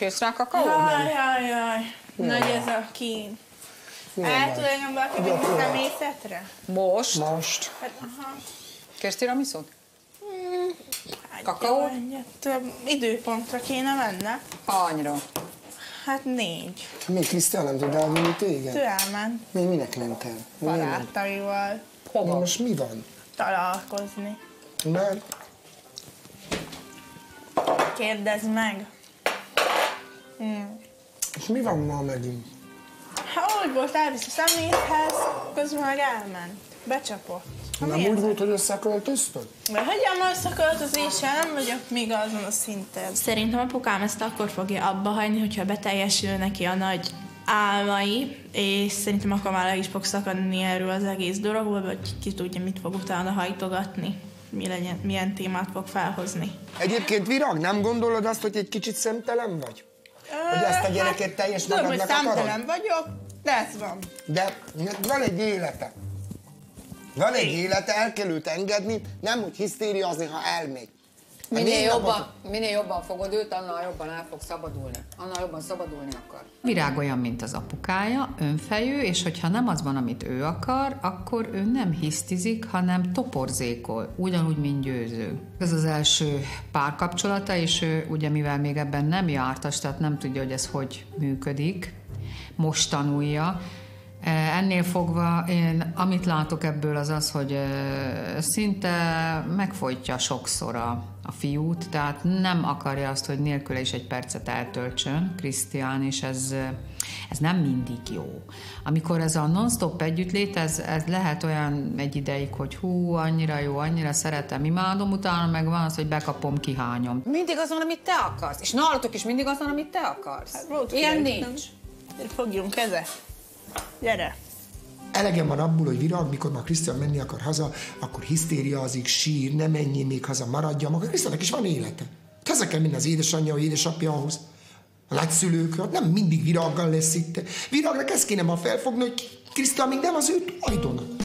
Kész rá kakaó? Jaj. Nagy ez a kín. El tud engem valaki vinni szemészetre? Most. Hát, aha. Kérsz tiramisút? Kakaó? Több időpontra kéne menne. Annyira. Hát 4. Még Krisztián nem tud elvinni téged? Ő elment. Még minek ment el? Barátaival Hova? Most mi van? találkozni. Mert? Kérdezd meg. És mi van ma megint? Hát úgy volt, elvisz a személyhez, közben meg elment. Becsapott. Nem úgy volt, hogy összeköltöztök? De hagyjam összeköltözéssel, nem vagyok még azon a szinten. Szerintem apukám ezt akkor fogja abba hagyni, hogyha beteljesül neki a nagy álmai, és szerintem akkor már le is fog szakadni erről az egész dologból, vagy ki tudja, mit fog utána hajtogatni, milyen témát fog felhozni. Egyébként Virág, nem gondolod azt, hogy egy kicsit szemtelen vagy? Hogy ezt a gyereket teljes tudom, magadnak hogy akarod? számtelen vagyok, de ez van. De van egy élete. Van egy élete, el kell őt engedni, nem úgy hisztériazni, ha elmegy. Minél jobban fogod őt, annál jobban el fog szabadulni. Annál jobban szabadulni akar. Virág olyan, mint az apukája, önfejű, és hogyha nem az van, amit ő akar, akkor ő nem hisztizik, hanem toporzékol, ugyanúgy, mint Győző. Ez az első párkapcsolata, és ő ugye mivel még ebben nem jártas, tehát nem tudja, hogy ez hogy működik, most tanulja. Ennél fogva én amit látok ebből az az, hogy szinte megfojtja sokszor a fiút, tehát nem akarja azt, hogy nélküle is egy percet eltöltsön Krisztián, és ez nem mindig jó. Amikor ez a non-stop együttlét, ez lehet olyan egy ideig, hogy hú, annyira jó, annyira szeretem, imádom, utána meg van az, hogy bekapom, kihányom. Mindig az van, amit te akarsz. És nálatok is mindig az van, amit te akarsz. Hát volt, ilyen nem. nincs. Fogjunk keze. Gyere. Elegem van abból, hogy Virág, mikor már Krisztián menni akar haza, akkor hisztériazik, sír, ne menjél még haza, maradjam. Akkor Krisztiánnak is van élete. Haza kell menni az édesanyja, vagy édesapjához, a nagyszülőkhöz, nem mindig Virággal lesz itt. Virágnak ezt kéne ma felfogni, hogy Krisztián még nem az ő tulajdona.